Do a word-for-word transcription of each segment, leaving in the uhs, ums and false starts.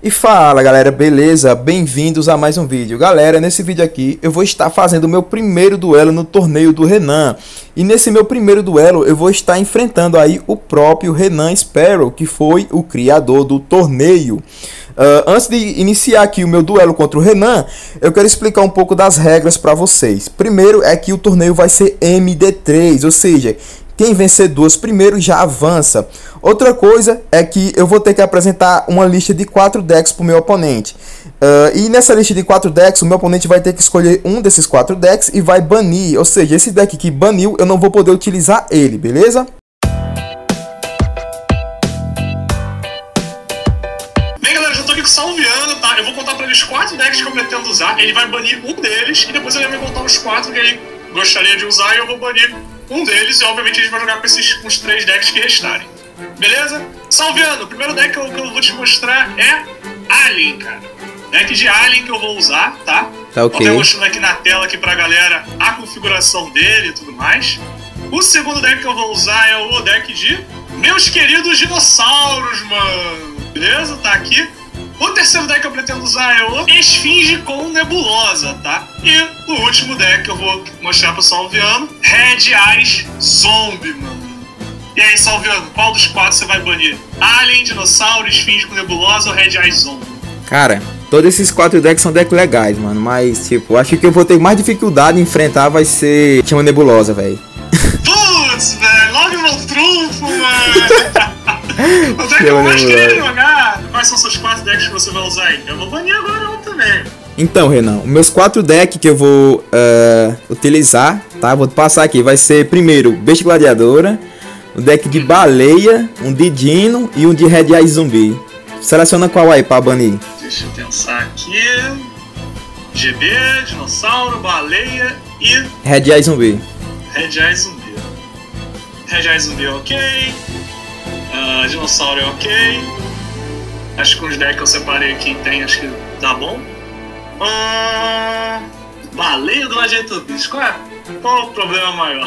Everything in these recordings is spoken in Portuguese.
E fala galera, beleza? Bem-vindos a mais um vídeo. Galera, nesse vídeo aqui eu vou estar fazendo o meu primeiro duelo no torneio do Renan. E nesse meu primeiro duelo eu vou estar enfrentando aí o próprio Renan Sparrow, que foi o criador do torneio. Uh, antes de iniciar aqui o meu duelo contra o Renan, eu quero explicar um pouco das regras para vocês. Primeiro é que o torneio vai ser M D três, ou seja, quem vencer duas primeiro já avança. Outra coisa é que eu vou ter que apresentar uma lista de quatro decks para o meu oponente. Uh, e nessa lista de quatro decks, o meu oponente vai ter que escolher um desses quatro decks e vai banir. Ou seja, esse deck que baniu, eu não vou poder utilizar ele, beleza? Bem galera, já tô aqui com o Salviano, tá? Eu vou contar pra ele os quatro decks que eu pretendo usar. Ele vai banir um deles e depois ele vai me contar os quatro que ele gostaria de usar e eu vou banir um deles. E obviamente a gente vai jogar com esses com os três decks que restarem. Beleza? Salviano, o primeiro deck que eu, que eu vou te mostrar é Alien, cara. Deck de Alien que eu vou usar, tá? Tá ok. Vou mostrando aqui na tela aqui pra galera a configuração dele e tudo mais. O segundo deck que eu vou usar é o deck de meus queridos dinossauros, mano. Beleza? Tá aqui. O terceiro deck que eu pretendo usar é o Esfinge com Nebulosa, tá? E o último deck que eu vou mostrar pro Salviano, Red Eyes Zombie, mano. E aí, Salviano, qual dos quatro você vai banir? Alien, Dinossauro, Esfinge com Nebulosa ou Red Eyes Zombie? Cara, todos esses quatro decks são decks legais, mano. Mas, tipo, acho que eu vou ter mais dificuldade em enfrentar vai ser Chama Nebulosa, velho. Putz, velho, logo meu trunfo, mano. O deck que eu mais queria jogar. Quais são seus quatro decks que você vai usar aí? Eu vou banir agora um também. Então, Renan, meus quatro decks que eu vou uh, utilizar, tá? Vou passar aqui. Vai ser primeiro Besta Gladiadora, um deck de Baleia, um de Dino e um de Red Eyes Zumbi. Seleciona qual aí pra banir? Deixa eu pensar aqui. G B, Dinossauro, Baleia e Red Eyes Zumbi. Red Eyes Zumbi. Red Eyes Zumbi é ok. Uh, Dinossauro é ok. Acho que os decks que eu separei aqui tem, acho que dá bom. Uh, Baleia do Gladiator Beast. Qual é? Qual o problema maior?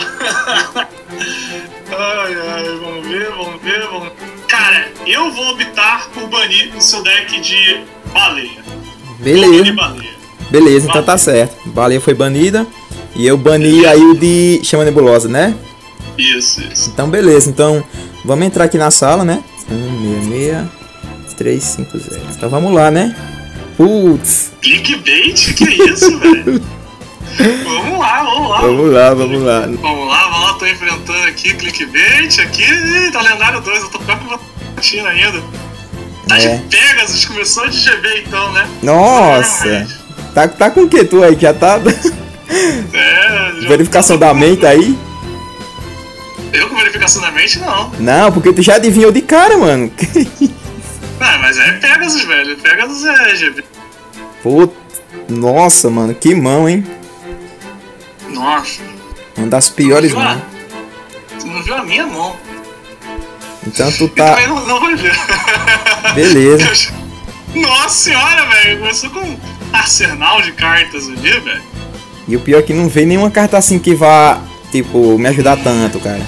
Ai, ai, vamos ver, vamos ver, vamos ver. Cara, eu vou optar por banir o seu deck de Baleia. Beleza. Baleia. Beleza, então tá certo. Baleia foi banida. E eu bani aí o de Chama Nebulosa, né? Isso, isso. Então beleza, então vamos entrar aqui na sala, né? um seis seis três cinco zero. Então vamos lá, né? Putz. Clickbait? Que isso, velho? Vamos lá, vamos lá. Vamos lá, vamos lá. Vamos lá, vamos lá. Tô enfrentando aqui clickbait. Aqui, ih, tá lendário dois. Eu tô pior que uma platina ainda. Tá É. de Pegasus, começou de G B então, né? Nossa. Tá, tá com o que tu aí? Já tá... É, já Verificação tô- da mente aí? Eu com verificação da mente, não. Não, porque tu já adivinhou de cara, mano. Ah, mas é Pegasus, velho. Pegasus é G B. Putz. Nossa, mano, que mão, hein? Nossa. Uma das piores Tu não viu a- mãos. Tu não viu a minha mão. Então tu E tá... também não, não vai ver. Beleza. Nossa senhora, velho. Começou com arsenal de cartas ali, velho. E o pior é que não veio nenhuma carta assim que vá, tipo, me ajudar tanto, cara.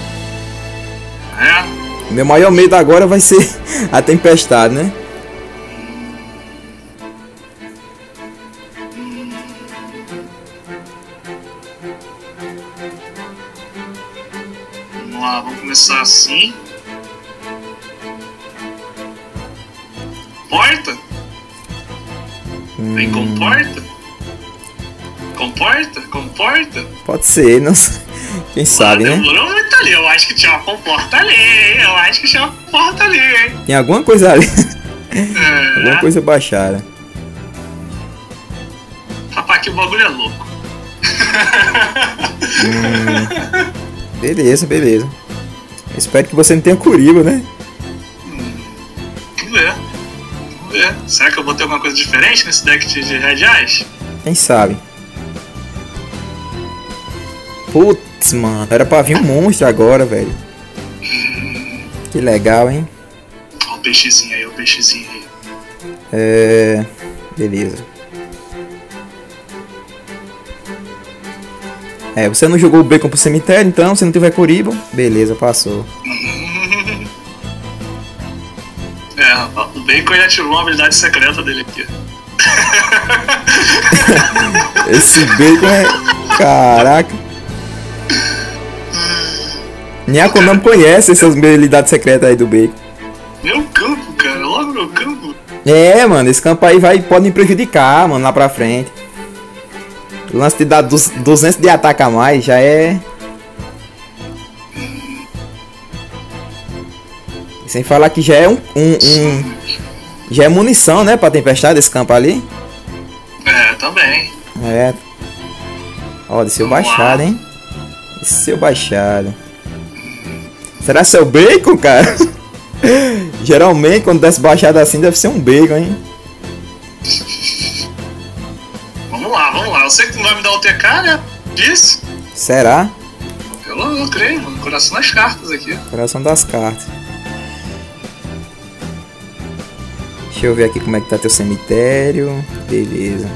É. Meu maior medo agora vai ser a tempestade, né? Vamos lá, vamos começar assim. Porta? Vem Hum, comporta? Comporta? Comporta? Pode ser, não sei. Quem sabe, ah, né? demorou muito ali. Eu acho que tinha uma comporta ali, hein? Eu acho que tinha uma comporta ali, hein? Tem alguma coisa ali. É. Alguma coisa baixada. Rapaz, que o bagulho é louco. Hum, beleza, beleza. Espero que você não tenha Kuribo, né? Vamos ver. Vamos ver. Será que eu vou ter alguma coisa diferente nesse deck de, de Red Eyes? Quem sabe? Putz, mano. Era pra vir um monstro agora, velho. Que legal, hein? Olha o peixezinho aí, olha o peixezinho aí. É... Beleza. É, você não jogou o Bacon pro cemitério, então, se não tiver Kuribo, beleza, passou. É, Bacon ele ativou uma habilidade secreta dele aqui. Esse Bacon é... Caraca. Nem a Konami conhece essas habilidades secretas aí do Bacon. Meu campo, cara. Logo meu campo. É, mano. Esse campo aí vai, pode me prejudicar, mano, lá pra frente. O lance de dar duzentos de ataque a mais já é... Sem falar que já é um, um, um... Já é munição, né, pra tempestade esse campo ali. É, também. É. Ó, desceu baixado, hein. Desceu baixado. Será que é o Bacon, cara? Geralmente quando desce baixado assim deve ser um Bacon, hein. Vamos lá, vamos lá. Eu sei que tu não vai me dar o T K, né? Disse. Será? Eu, eu creio, mano. Coração das cartas aqui. Coração das cartas. Deixa eu ver aqui como é que tá teu cemitério. Beleza.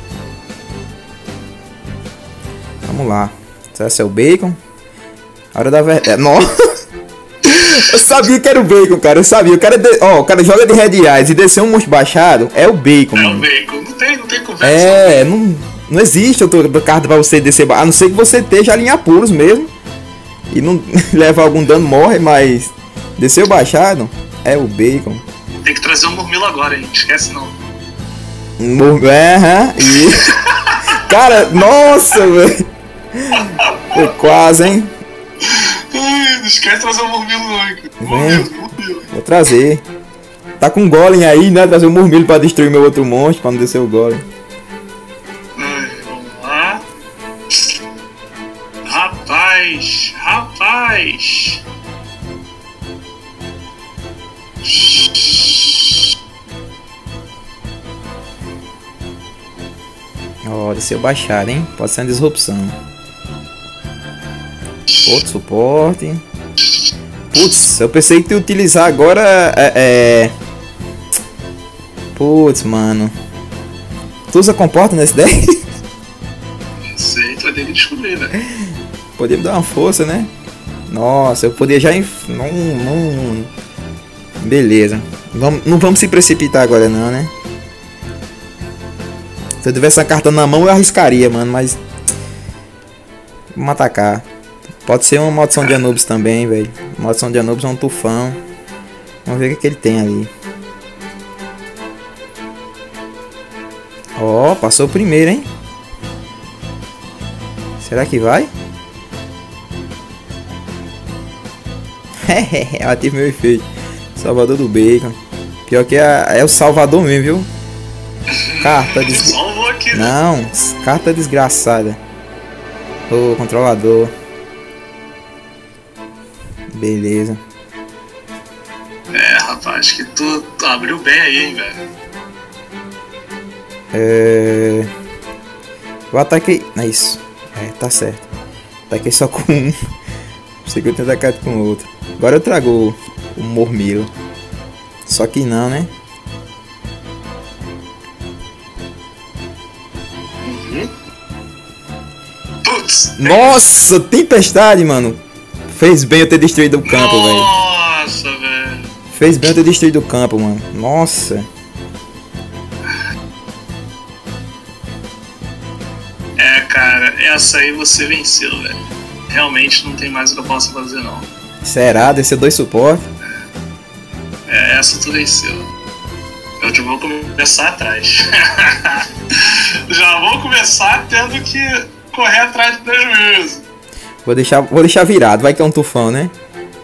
Vamos lá. Será que é o Bacon? A hora da verdade. Nossa! Eu sabia que era o Bacon, cara. Eu sabia. O cara, de... oh, o cara joga de Red Eyes e desceu um monstro baixado. É o Bacon, é mano. É o Bacon. Não tem, não tem conversa. É, não, não existe outra carta pra você descer. A não ser que você esteja ali em apuros mesmo. E não leva algum dano, morre, mas... Desceu baixado. É o Bacon. Tem que trazer um Murmilo agora, hein? Esquece não. Mur... É, aham. E... Cara, nossa, velho. Foi quase, hein? Ai, não esquece de trazer o Murmilo não, hein? Murmilo, Murmilo. Vou trazer. Tá com um Golem aí, né? Trazer o Murmilo pra destruir meu outro monstro, pra não descer o Golem. Ai, vamos lá. Rapaz, rapaz. Ó, desceu baixado, hein? Pode ser uma disrupção. Outro suporte. Putz, eu pensei que tu ia utilizar agora. É. é... Putz, mano. Tu usa comporta nesse deck? Não sei, tu vai ter que descobrir, né? Podia me dar uma força, né? Nossa, eu podia já. Inf... Não, não. Beleza. Vamos, não vamos se precipitar agora, não, né? Se eu tivesse a carta na mão, eu arriscaria, mano, mas... Vamos atacar. Pode ser uma maldição de Anubis também, velho. Maldição de Anubis é um tufão. Vamos ver o que, que ele tem ali. Ó, oh, passou o primeiro, hein? Será que vai? Ela teve meu efeito. Salvador do Bacon. Pior que é, é o Salvador mesmo, viu? Carta des... aqui, né? Não, carta desgraçada. Ô, controlador. Beleza. É, rapaz, que tu, tu abriu bem aí, hein, velho. É... Eu ataquei... É isso. É, tá certo. Ataquei só com um. Pensei que eu tinha atacado com outro. Agora eu trago o, o Murmilo. Só que não, né? Uhum. Putz! Nossa, tempestade, mano. Fez bem eu ter destruído o campo, velho. Nossa, velho. Fez bem eu ter destruído o campo, mano. Nossa. É, cara, essa aí você venceu, velho. Realmente não tem mais o que eu possa fazer, não. Será? Desceu dois suportes? É, essa tu venceu. Eu já vou começar atrás. Já vou começar tendo que correr atrás de prejuízo. Vou deixar, vou deixar virado, vai que é um tufão, né?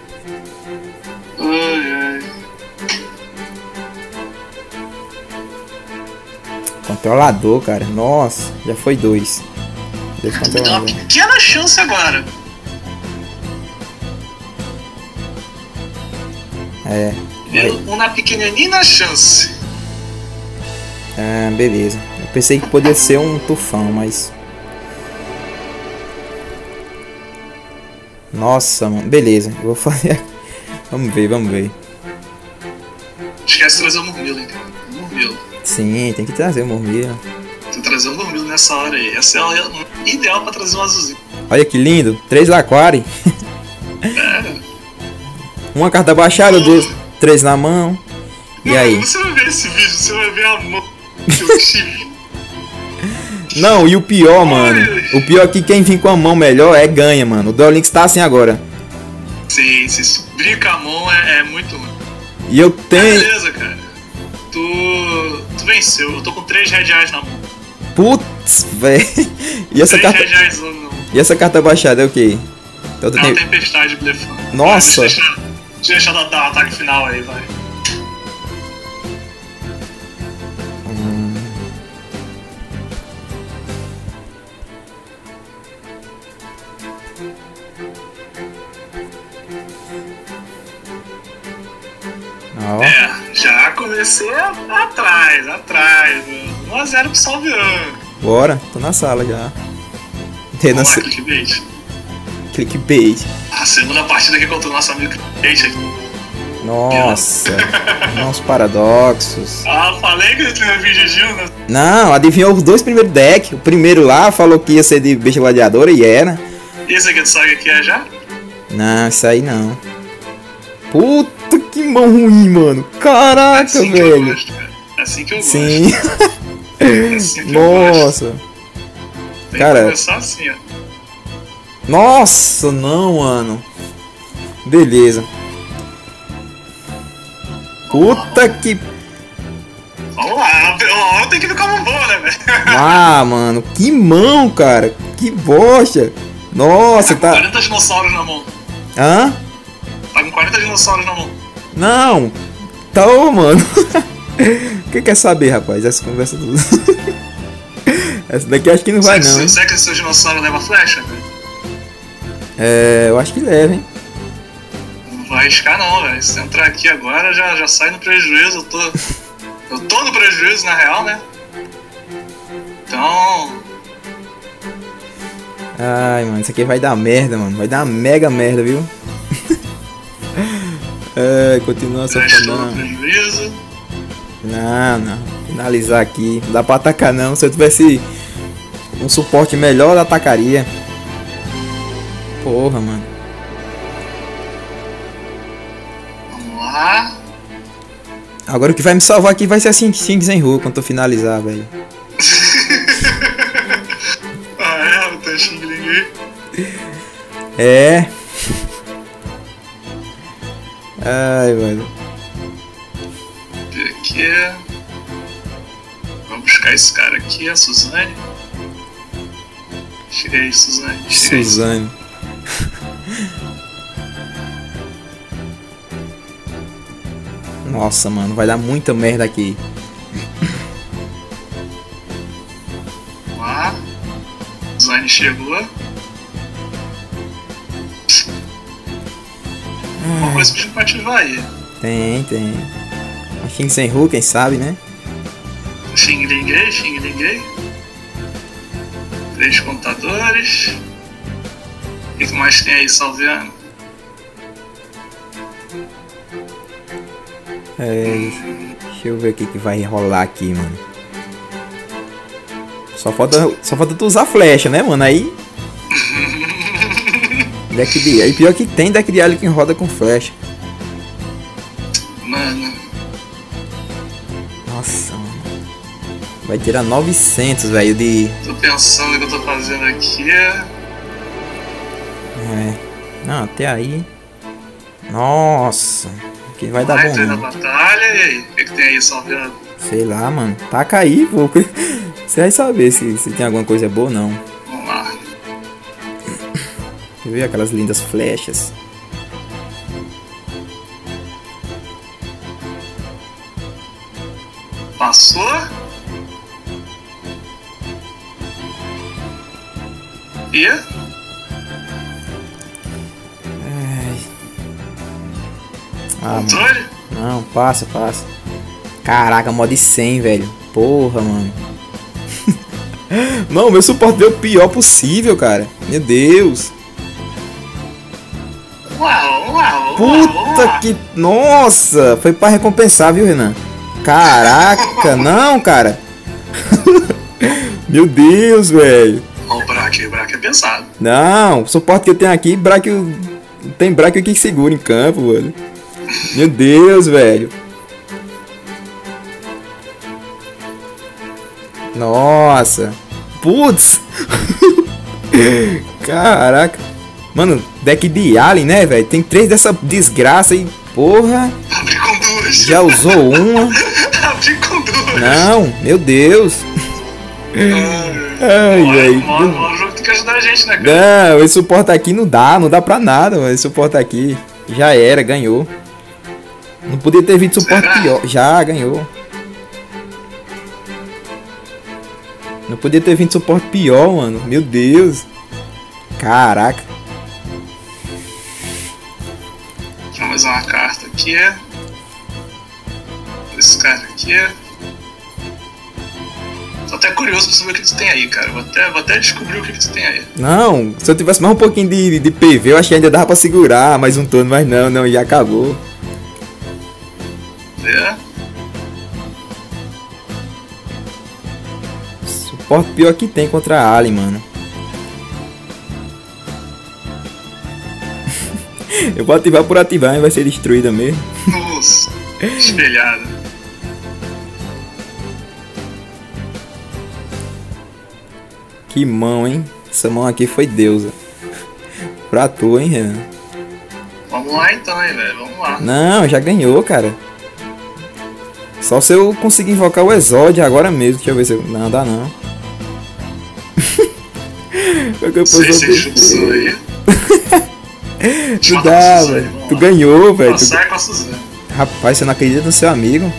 Ai, ai. Controlador, cara. Nossa, já foi dois. Dois Me dá uma controlador. pequena chance agora. É. Uma pequenina chance. Ah, beleza. Eu pensei que podia ser um tufão, mas... Nossa, mano. Beleza, eu vou fazer... Vamos ver, vamos ver. Esquece de trazer o Murmilo, hein, cara. Murmilo. Sim, tem que trazer o Murmilo. Tem que trazer o Murmilo nessa hora aí. Essa é a ideal pra trazer um azulzinho. Olha que lindo. Três Laquari. É. Uma carta baixada, duas, três na mão. E aí? Você vai ver esse vídeo, você vai ver a mão que eu tive. Não, e o pior, mano. O pior é que quem vir com a mão melhor é ganha, mano. O Duel Links tá assim agora. Sim, se brinca a mão é, é muito ruim. E eu tenho. Beleza, cara. Tu. Tu venceu. Eu tô com três red eyes na mão. Putz, velho. E essa três carta. red eyes não. E essa carta baixada é o quê? Então, É uma tem... tempestade blefando. Nossa! Vai, deixa eu deixar, deixa eu deixar dar, dar o ataque final aí, vai. Hum. Ó. É, já comecei atrás, atrás. um a zero pro Salviano. Bora, tô na sala já. Vamos lá, Nossa, clickbait. clickbait. A segunda partida aqui contra o nosso amigo clickbait. Nossa, uns paradoxos. Ah, falei que ele tinha vídeo de né? Não, adivinhou os dois primeiros decks. O primeiro lá falou que ia ser de besta gladiadora e era. E esse aqui do Saga aqui é já? Não, isso aí não. Puta que mão ruim, mano. Caraca, É assim que velho. eu gosto, cara. É assim que eu gosto. Sim. É assim que eu gosto. Nossa. Tem Cara. que começar assim, ó. Nossa, não, mano. Beleza. Puta que. Vamos lá, uma hora tem que ficar uma boa, né, velho? Ah, mano, que mão, cara. Que bosta. Nossa, tá. quarenta dinossauros na mão. Hã? Tá com quarenta dinossauros na mão. Não. Tá, ô, mano. O que quer saber, rapaz? Essa conversa tudo. Essa daqui acho que não vai, será não. Que, será que esse seu dinossauro leva flecha? É, eu acho que leva, hein? Não vai arriscar, não, velho. Se entrar aqui agora, já, já sai no prejuízo. Eu tô. Eu tô no prejuízo, na real, né? Então. Ai, mano, isso aqui vai dar merda, mano. Vai dar uma mega merda, viu? É, continua só Já estou no falando. prejuízo. Não, não. Finalizar aqui. Não dá pra atacar, não. Se eu tivesse um suporte melhor, eu atacaria. Porra, mano. Vamos lá. Agora o que vai me salvar aqui vai ser assim, Xing Zenhu quando eu finalizar, velho. Ah, é? O teu Xing Ling. É. Ai, mano. Aqui. Vamos buscar esse cara aqui, a Suzane. Chega aí, Suzane. Chega aí. Suzane. Nossa, mano, vai dar muita merda aqui. Vamos lá. Suzane chegou. Uma coisa pedindo pra ativar aí. Tem, tem. A Xing Zenhu, quem sabe, né? Xing Linguei, Xing Linguei. Três computadores. O que mais tem aí, Salviano? É, deixa eu ver o que, que vai rolar aqui, mano. Só falta, só falta tu usar flecha, né, mano? Aí. Deck de. Aí pior que tem deck de alien que roda com flecha. Mano, Nossa, mano. Vai tirar novecentos, velho, de. tô pensando o que eu tô fazendo aqui. É. Não, até aí. Nossa. Que vai dar Vai, bom, entrei na não. batalha, e aí? O que, que tem aí, Salviano? Sei lá, mano. Taca aí, pô. Você vai saber se, se tem alguma coisa boa ou não. Vamos lá. Deixa eu ver aquelas lindas flechas. Passou. E? Ai. Ah, mano. Controle? Não, passa, passa. Caraca, mod cem, velho. Porra, mano. Não, meu suporte deu o pior possível, cara. Meu Deus. Uau, uau, Puta uau. que... Nossa, foi pra recompensar, viu, Renan? Caraca, não, cara. Meu Deus, velho. Ó, o Braque, o Braque é pesado. Não, o suporte que eu tenho aqui, Braque... Tem Braque que segura em campo, mano. Meu Deus, velho. Nossa. Putz. Caraca. Mano, deck de Alien, né, velho? Tem três dessa desgraça e... Porra. Abri com duas. Já usou uma. Abri com duas. Não, meu Deus. Ai, velho. O jogo tem que ajudar a gente, né, cara? Não, esse suporte aqui não dá, não dá pra nada, mano. Esse suporte aqui já era, ganhou. Não podia ter vindo suporte Será? pior. Já ganhou. Não podia ter vindo suporte pior, mano. Meu Deus. Caraca. Deixa eu mais uma carta aqui. Esse cara aqui. Tô até curioso pra saber o que tu tem aí, cara. Vou até, vou até descobrir o que tu tem aí. Não, se eu tivesse mais um pouquinho de, de P V, eu acho que ainda dava pra segurar mais um turno, mas não, não, já acabou. É. Suporte pior que tem contra a Alien, mano. Eu vou ativar por ativar e vai ser destruída mesmo. Nossa, espelhada. Que mão, hein? Essa mão aqui foi deusa. Pra tu, hein, Renan? Vamos lá então, hein, velho. Vamos lá. Não, já ganhou, cara. Só se eu conseguir invocar o Exódio agora mesmo. Deixa eu ver se eu... Não, dá não. Sei se chutou aí. Tu dá, velho. Tu ganhou, velho. Tu... Sai com a Suzana. Rapaz, você não acredita no seu amigo?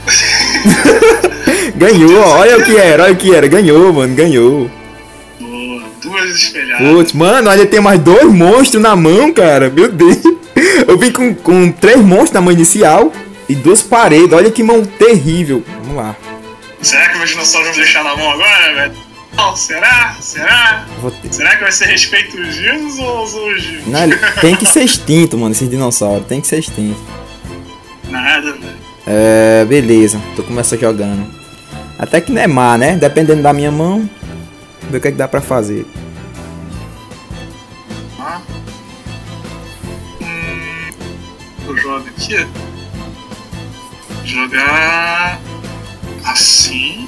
Ganhou, olha o que era, olha o que era. Ganhou, mano, ganhou. Boa, duas espelhadas. Putz, mano, olha, tem mais dois monstros na mão, cara. Meu Deus. Eu vim com, com três monstros na mão inicial e duas paredes. Olha que mão terrível. Vamos lá. Será que os dinossauros vão deixar na mão agora, velho? Não, será? Será? Ter... Será que vai ser respeito os dinos ou os dinos? Não, ele tem que ser extinto, mano, esses dinossauros. Tem que ser extinto. Nada, velho. É, beleza. Tu começa jogando. Até que não é má, né? Dependendo da minha mão. Ver o que é que dá pra fazer. Ah. Hum, eu jogo aqui. Jogar assim.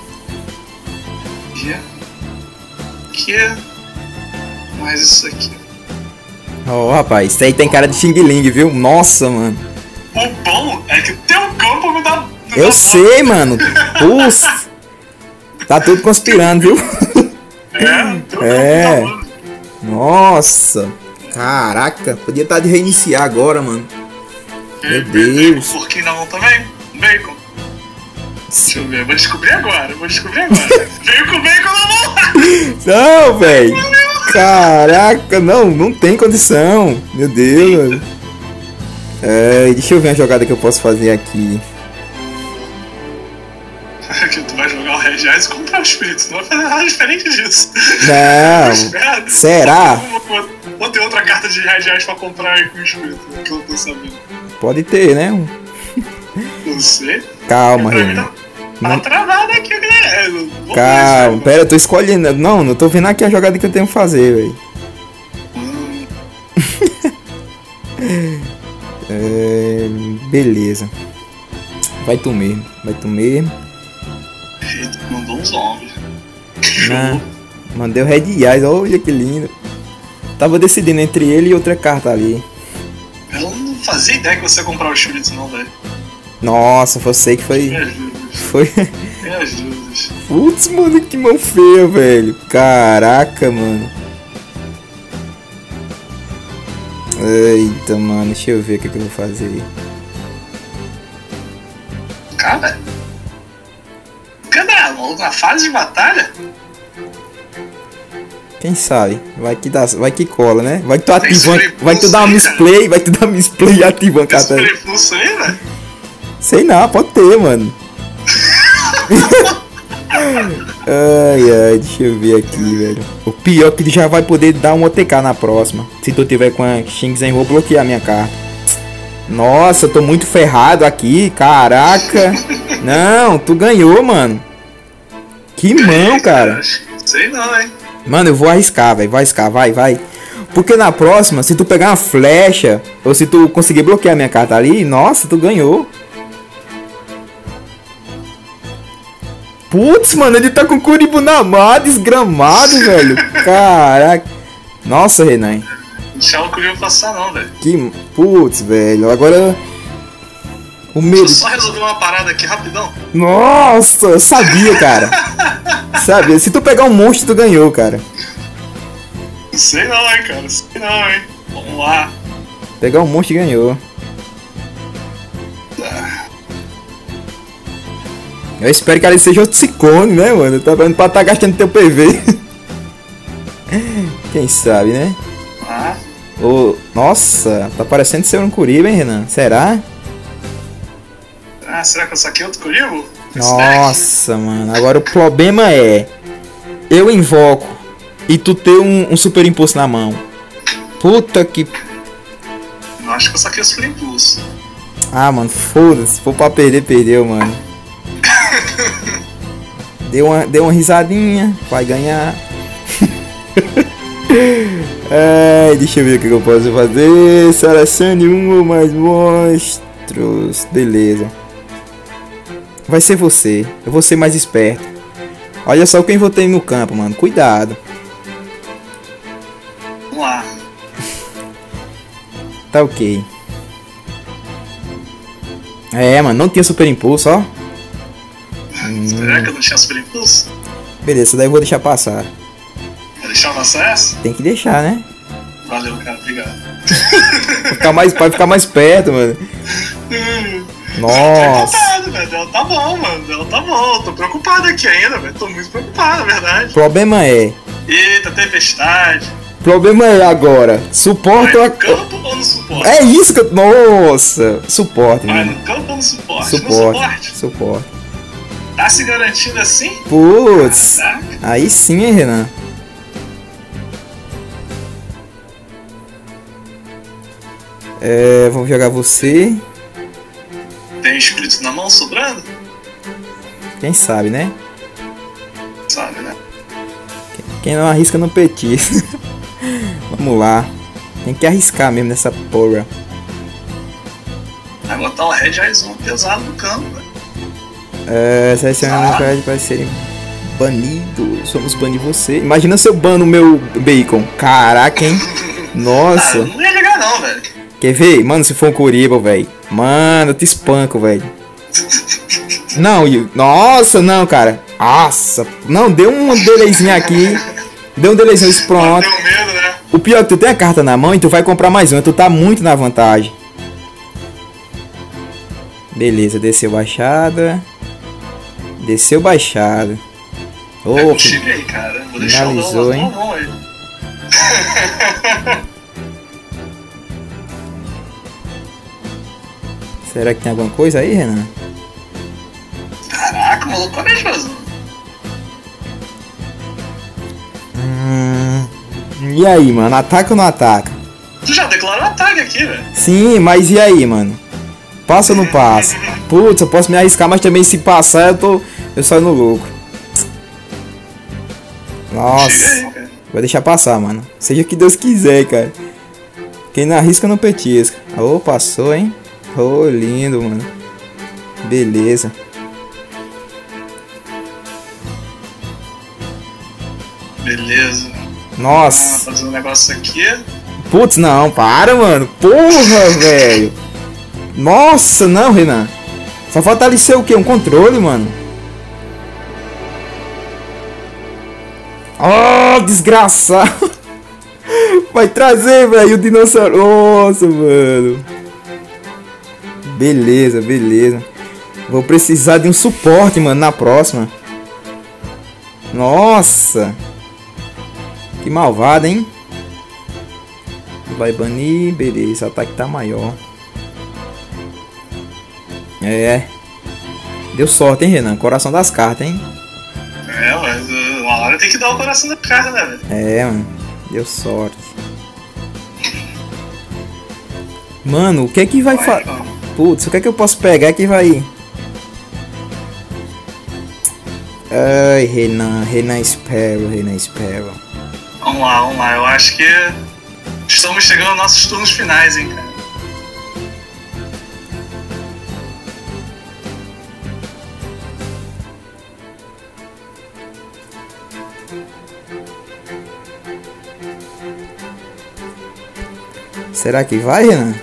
E aqui. Mais isso aqui. Ó, oh, rapaz, isso aí tem cara de Xing Ling, viu? Nossa, mano. O bom é que teu campo me dá. Me eu dá sei, mano. Putz. Tá tudo conspirando, viu? É, teu é. campo tá. Nossa. Caraca, podia estar de reiniciar agora, mano. Meu Deus. Tem um porquinho na mão também? Bacon. Deixa eu ver, vou descobrir agora, vou descobrir agora. Veio com bacon na mão! Não, velho! Caraca, não, não tem condição. Meu Deus. É, deixa eu ver a jogada que eu posso fazer aqui. Que tu vai jogar o Regiais e comprar o espírito, não vai fazer nada diferente disso. Não. Será? Vou, vou ter outra carta de Regiais pra comprar aí com o espírito, que eu tô sabendo. Pode ter, né? Não sei. Calma, Renan. Tá não... travado aqui, galera. Calma, pera, eu tô escolhendo. Não, não tô vendo aqui a jogada que eu tenho que fazer, velho. Hum. é, beleza. Vai tu mesmo, vai tu mesmo. Eita, mandou uns zombies. Não, mandei o Red Eyes, olha que lindo. Tava decidindo entre ele e outra carta ali. Eu não fazia ideia que você ia comprar o espírito, não, velho. Nossa, você que foi. Me ajuda. Foi. Me ajuda. Putz, mano, que mão feia, velho. Caraca, mano. Eita, mano, deixa eu ver o que, que eu vou fazer. Cara, cadê na fase de batalha? Quem sabe? Vai que dá, vai que cola, né? Vai que tu ativa, vai que tu dá uma aí, misplay, vai que tu dá uma misplay e ativa a carta. Tem pulso aí, velho? Sei não, pode ter, mano. Ai, ai, deixa eu ver aqui, velho. O pior é que tu já vai poder dar um O T K na próxima. Se tu tiver com a Xingzen, eu vou bloquear a minha carta. Nossa, eu tô muito ferrado aqui, caraca. Não, tu ganhou, mano. Que mão, cara. Sei não, hein. Mano, eu vou arriscar, velho. Vai arriscar, vai, vai. Porque na próxima, se tu pegar uma flecha, ou se tu conseguir bloquear a minha carta ali, nossa, tu ganhou. Putz, mano, ele tá com o Curibo na mão, desgramado, velho. Caraca. Nossa, Renan. Não deixava o Curibo passar não, velho. Que... Putz, velho. Agora... O medo... Deixa eu só resolver uma parada aqui, rapidão. Nossa, eu sabia, cara. Sabia. Se tu pegar um monstro, tu ganhou, cara. Sei não, hein, cara. Sei não, hein. Vamos lá. Pegar um monstro e ganhou. Eu espero que ela seja outro ciclone, né, mano? Tá vendo pra tá gastando teu P V. Quem sabe, né? Ah. Oh, nossa, tá parecendo ser um Curibo, hein, Renan? Será? Ah, será que eu saquei outro Curibo? Nossa, mano. Agora o problema é... Eu invoco e tu ter um, um super impulso na mão. Puta que... Eu acho que eu saquei o super impulso. Ah, mano, foda-se. Se for pra perder, perdeu, mano. Deu uma, deu uma risadinha. Vai ganhar. Ai, deixa eu ver o que eu posso fazer. Selecione um ou mais monstros. Beleza. Vai ser você. Eu vou ser mais esperto. Olha só quem votei no campo, mano. Cuidado. Vamos lá. Tá ok. É, mano. Não tinha super impulso, ó. Será hum. que eu não tinha super impulso? Beleza, daí eu vou deixar passar. Vai deixar passar essa? Tem que deixar, né? Valeu, cara. Obrigado. Vai ficar mais, vai ficar mais perto, mano. Nossa. Tô velho. Ela tá bom, mano. Ela tá bom. Eu tô preocupado aqui ainda, velho. Tô muito preocupado, na verdade. O problema é... Eita, tempestade. O problema é agora. Suporte ou... No campo ou no suporte? É isso que eu... Nossa. Suporte, Vai mano. no campo ou no suporte? Suporte. No suporte? Suporte. Tá se garantindo assim? Putz. Caraca. Aí sim, hein, Renan. É... Vamos jogar você. Tem escrito na mão sobrando? Quem sabe, né? Sabe, né? Quem não arrisca não petisca. Vamos lá. Tem que arriscar mesmo nessa porra. Vai botar o Red Eyes um pesado no campo, velho. É, selecionando o Red para serem banidos. Vamos banir você. Imagina se eu bano o meu bacon. Caraca, hein? Nossa. Ah, eu não ia ligar não, velho. Quer ver? Mano, se for um Curibo, velho. Mano, eu te espanco, velho. Não, eu... Nossa, não, cara. Nossa. Não, deu um delayzinho aqui. Deu um delayzinho, isso pronto. Deu medo, né? O pior é que tu tem a carta na mão e tu vai comprar mais uma. Tu tá muito na vantagem. Beleza, desceu baixada. Desceu baixada. Oh, é contigo aí, cara. Vou deixar o finalizou, hein? Mão aí. Será que tem alguma coisa aí, Renan? Caraca, maluco corajoso. Hum, e aí, mano? Ataca ou não ataca? Tu já declarou ataque aqui, velho. Sim, mas e aí, mano? Passa ou não passa? Putz, eu posso me arriscar, mas também se passar eu tô. Eu saio no lucro. Nossa. Aí, vou deixar passar, mano. Seja o que Deus quiser, cara. Quem não arrisca não petisca. Ô, oh, passou, hein? Ô, oh, lindo, mano. Beleza. Beleza. Nossa. Vamos fazer um negócio aqui. Putz, não, para, mano. Porra, velho. Nossa, não, Renan. Só falta ali ser o quê? Um controle, mano. Oh, desgraçado. Vai trazer, velho, o dinossauro. Nossa, mano. Beleza, beleza. Vou precisar de um suporte, mano, na próxima. Nossa. Que malvado, hein? Vai banir, beleza. O ataque tá maior. É. Deu sorte, hein, Renan? Coração das cartas, hein? É, mas uma hora tem que dar o coração da carta, né, velho? É, mano. Deu sorte. Mano, o que é que vai fazer? Putz, o que é que eu posso pegar que vai... Ai, Renan. Renan Sparrow, Renan Sparrow. Vamos lá, vamos lá. Eu acho que estamos chegando aos nossos turnos finais, hein, cara. Será que vai, Renan?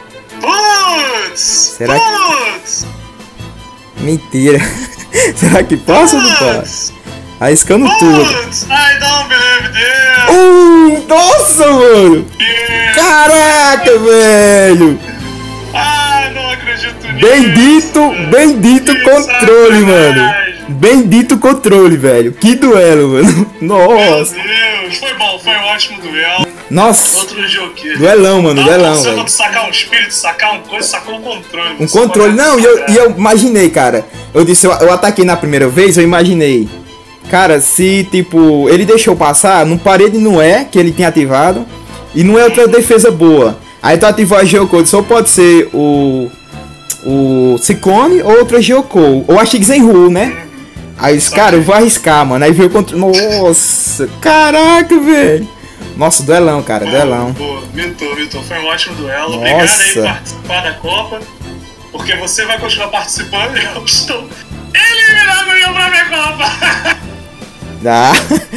Putz! Será que... Putz! Mentira. Será que passa ou não passa? Arriscando tudo. Putz! I don't believe this! Uh, nossa, mano! Yeah. Caraca, velho! Ah, não acredito nisso! Bendito, bendito Que controle, mano! sacanagem. Bendito controle, velho! Que duelo, mano! Meu Nossa! Deus! Foi bom, foi um ótimo duelo. Nossa! Outro dia o quê? Duelão, mano, Tava duelão, pensando velho. de sacar um espírito, sacar uma coisa, sacou um controle. Um Você controle, pode não, e eu, sacar. e eu imaginei, cara. Eu disse, eu, eu ataquei na primeira vez, eu imaginei. Cara, se tipo, ele deixou passar, no parede não é, que ele tinha ativado, e não é outra defesa boa. Aí tu ativou a Geocode, só pode ser o. O Ciclone ou outra Geocode, ou a Xingqiu, né? Aí eu disse, cara, eu vou arriscar, mano. Aí veio o controle. Nossa, caraca, velho. Nossa, duelão, cara, duelão. Boa, mitou, mitou. Foi um ótimo duelo. Nossa. Obrigado aí por participar da Copa. Porque você vai continuar participando e eu estou eliminando minha própria Copa. Dá.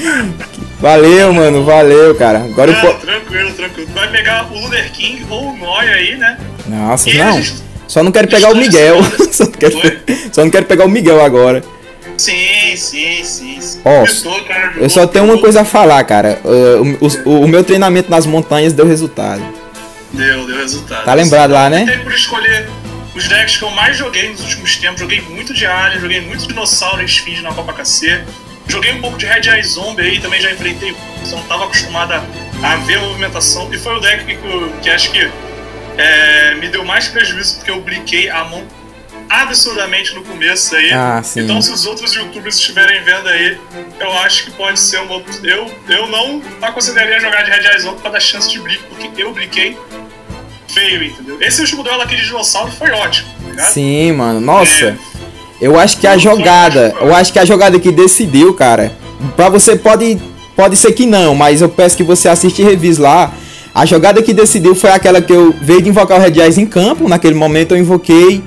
Valeu, mano, valeu, cara. Agora eu Ah, po... tranquilo, tranquilo. Tu vai pegar o Luder King ou o Noia aí, né? Nossa, E não. a gente- Só não quero pegar o Miguel. Só não quero, Oi? só não quero pegar o Miguel agora. Sim, sim, sim. sim. Ó, Mitou, cara, Eu só jogou, tenho uma jogou. coisa a falar, cara. Uh, o, o- o meu treinamento nas montanhas deu resultado. Deu, deu resultado. Tá lembrado lá, né? Eu optei por escolher os decks que eu mais joguei nos últimos tempos. Joguei muito de Alien, joguei muito Dinossauro e Esfinge na Copa K C. Joguei um pouco de Red Eye Zombie aí, também já enfrentei. Só não tava acostumado a, a ver a movimentação. E foi o deck que, eu- que acho que é, me deu mais prejuízo, porque eu bliquei a mão absurdamente no começo aí. Ah, sim. Então, se os outros youtubers estiverem vendo aí, eu acho que pode ser uma. Eu, eu não aconselharia jogar de Red Eye Zombie pra dar chance de blick, porque eu bliquei feio, entendeu? Esse último duelo aqui de dinossauro foi ótimo, tá ligado? Sim, mano. Nossa. É. Eu acho que a Não, foi jogada, ótimo. eu acho que a jogada que decidiu, cara. Pra você pode pode ser que não, mas eu peço que você assista e revise lá. A jogada que decidiu foi aquela que eu veio de invocar o Red Eyes em campo. Naquele momento eu invoquei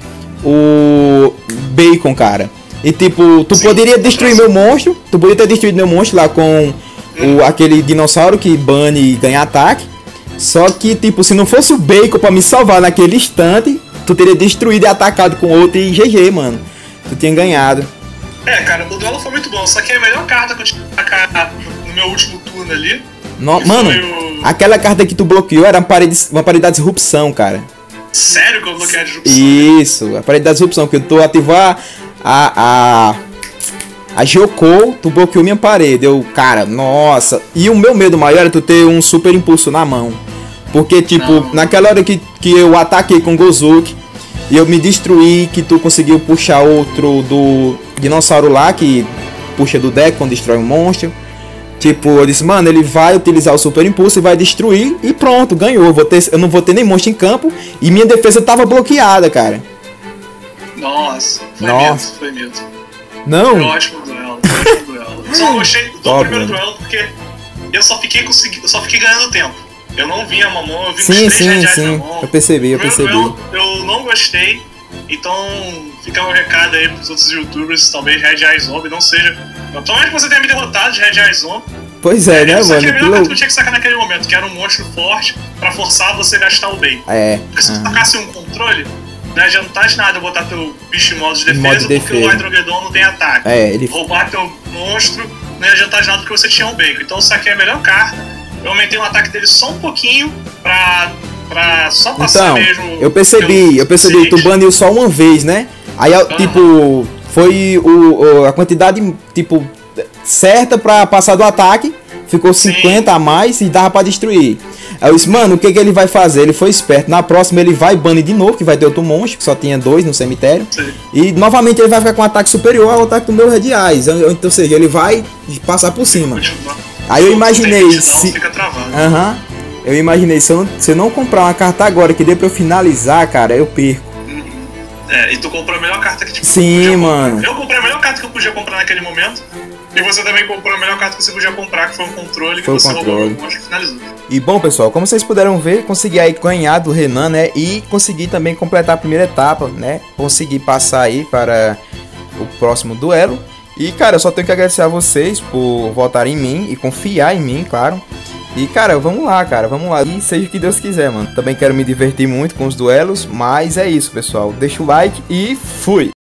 o Bacon, cara. E tipo, tu Sim, poderia destruir sim. meu monstro. Tu poderia ter destruído meu monstro lá com o, aquele dinossauro que bane e ganha ataque. Só que, tipo, se não fosse o Bacon pra me salvar naquele instante, tu teria destruído e atacado com outro e G G, mano. Tu tinha ganhado. É, cara, o duelo foi muito bom, só que a melhor carta que eu tinha sacar no meu último turno ali. No- que mano, foi o- aquela carta que tu bloqueou era uma parede, uma parede da disrupção, cara. Sério que eu bloqueei a disrupção? Isso, a parede da disrupção, que tu ativar a. a. a Geocode, tu bloqueou minha parede. Eu, cara, nossa. E o meu medo maior é tu ter um super impulso na mão. Porque, tipo, Não. naquela hora que, que eu ataquei com o Gozuki e eu me destruí, que tu conseguiu puxar outro do dinossauro lá, que puxa do deck quando destrói um monstro. Tipo, eu disse, mano, ele vai utilizar o super impulso e vai destruir e pronto, ganhou. Eu, vou ter, eu não vou ter nem monstro em campo e minha defesa tava bloqueada, cara. Nossa, foi Nossa. mesmo, foi mesmo. Não. Foi um ótimo duelo, foi um ótimo duelo. Eu só gostei do Top, primeiro mano. duelo porque eu só fiquei consegui, eu só fiquei ganhando tempo. Eu não vi a mamão, eu vi Sim, uns três sim, Red Eyes na sim. mão. Eu percebi, eu Primeiro percebi. duelo eu não gostei, então fica um recado aí pros outros youtubers, talvez Red Eye Zombie não seja. Talvez você tenha me derrotado de Red Eye Zombie. Pois é, né, eu saquei a mano? Que melhor carta que eu louco. tinha que sacar naquele momento, que era um monstro forte pra forçar você a gastar o bem. É. Porque se você ah. tacasse um controle, não adianta de nada botar teu bicho em modo de defesa, Modo de porque defesa. o Hydrogeddon não tem ataque. É, ele. Roubar teu monstro não ia adiantar de nada porque você tinha um bacon. Então eu saquei a melhor carta, eu aumentei o ataque dele só um pouquinho pra, pra só passar Então, mesmo. eu percebi, pelo eu percebi, tu suficiente. baniu só uma vez, né? Aí, eu, tipo, foi o, o- a quantidade, tipo, certa pra passar do ataque. Ficou Sim. cinquenta a mais e dava pra destruir. Aí eu disse, mano, o que que ele vai fazer? Ele foi esperto. Na próxima ele vai banir de novo, que vai ter outro monstro, que só tinha dois no cemitério. Sim. E novamente ele vai ficar com um ataque superior ao ataque do meu Red Eyes. Então, ou seja, ele vai passar por cima. Continua. Aí eu Se imaginei, tem se- Fica travado. Aham. Eu imaginei, se eu, não, se eu não comprar uma carta agora que dê pra eu finalizar, cara, eu perco. É, e tu comprou a melhor carta que tipo, Sim, podia mano. comprar. Eu comprei a melhor carta que eu podia comprar naquele momento. E você também comprou a melhor carta que você podia comprar, que foi um controle, Foi o que você roubou controle. o monstro e finalizou. E bom, pessoal, como vocês puderam ver, consegui aí ganhar do Renan, né? E consegui também completar a primeira etapa, né? Consegui passar aí para o próximo duelo. E, cara, eu só tenho que agradecer a vocês por votarem em mim e confiar em mim, claro. E, cara, vamos lá, cara, vamos lá. E seja o que Deus quiser, mano. Também quero me divertir muito com os duelos, mas é isso, pessoal. Deixa o like e fui!